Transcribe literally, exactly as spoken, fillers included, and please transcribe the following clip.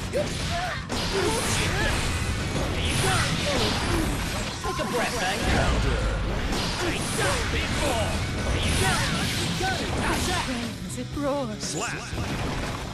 Take a breath, eh? Take that big ball. There you go. Go. Catch that. As it roars. Slap.